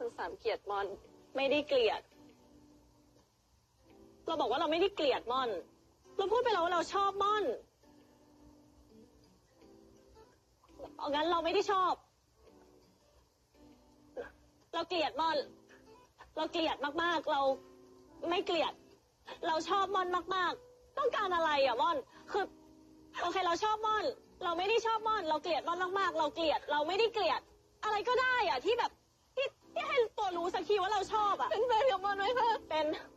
คุณสามเกลียดม่อนไม่ได้เกลียดเราบอกว่าเราไม่ได้เกลียดม่อนเราพูดไปแล้วว่าเราชอบม่อนเอางั้นเราไม่ได้ชอบเราเกลียดม่อนเราเกลียดมากๆเราไม่เกลียดเราชอบม่อนมากๆต้องการอะไรอ่ะม่อนคือโอเคเราชอบม่อนเราไม่ได้ชอบม่อนเราเกลียดม่อนมากๆเราเกลียดเราไม่ได้เกลียดอะไรก็ได้อ่ะที่แบบที่ให้ตัวรู้สักทีว่าเราชอบอ่ะเป็นแฟนกับม่อนไหมคะเป็น